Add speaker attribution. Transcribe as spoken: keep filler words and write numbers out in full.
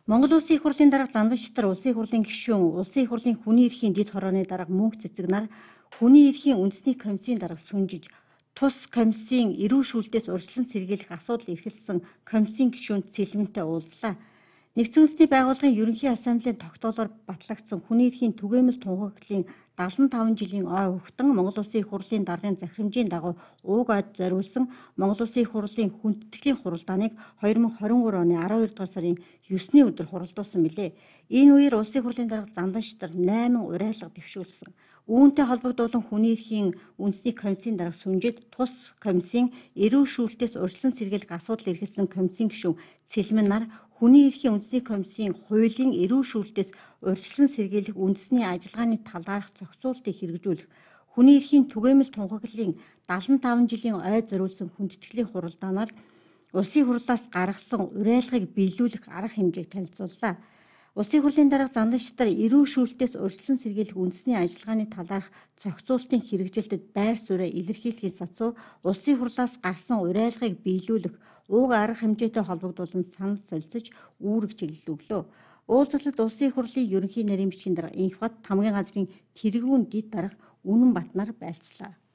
Speaker 1: Монгол Улсын их хурлын дарга Занданчтар Улсын их хурлын гишүүн, Улсын их хурлын хүний эрхийн дэд хорооны дарга Мөнх Цэцэг нар хүний эрхийн үндэсний комиссийн дарга сүнжиж тус комиссийн эрүү шүүлтээс урьдчилан сэргийлэх асуудал эрхэлсэн комиссийн гишүүнд цэлмэнтэй уулзлаа. Нэгдсэн үндэсний байгууллагын ерөнхий ассамблеийн тогтоолоор батлагдсан хүний эрхийн түгээмэл тунхаглалын дагалан таван жилийн ой хугтан Монгол Улсын их хурлын даргын захирамжийн дагуу ууг ойд зориулсан Монгол Улсын их хурлын хүндэтгэлийн хуралдааныг хоёр мың хорин гурав оны арван хоёр дугаар сарын есний өдөр хуралдуулсан билээ. Энэ үеэр Улсын их хурлын дарга Занданчтар найман уриалга дэвшүүлсэн. Үүнтэй холбогдуулан хүний эрхийн үндэсний комиссийн дарга сүнжид тус комиссийн эрүү шүүлтээс урьдчилан сэргийлэх асуудал эрхэлсэн комиссийн гишүүн Цэлмэн нар хүний эрхийн үндэсний комиссийн хуулийн эрүү шүүлтээс урьдчилан сэргийлэх үндэсний ажиллагааны талаарх зохицуултыг хэрэгжүүлэх, хүний эрхийн түгээмэл тунхаглалын дагалан таван жилийн ой зориулсан хүндэтгэлийн хуралдаанаар Улсын хурлаас гаргасан уриалгыг биелүүлэх арга хэмжээг танилцууллаа. Улсын хурлын дарга Занданчтар эрүү шүүлтээс урьдчилан сэргийлэх үндэсний ажиллагааны талаарх зохицуултын хэрэгжилтэд байр сууриа илэрхийлэхийн сацуу Улсын хурлаас гарсан уриалгыг биелүүлэх ууг арга хэмжээтэй холбогдуулан санал солилцож үүрэг чиглэл өглөө. Уулзалтад Улсын их хурлын ерөнхий нарийн бичгийн дарга Инх Бат, хамгийн газрын тэргүүн дэд дарга Үнэн Бат нар байлцлаа.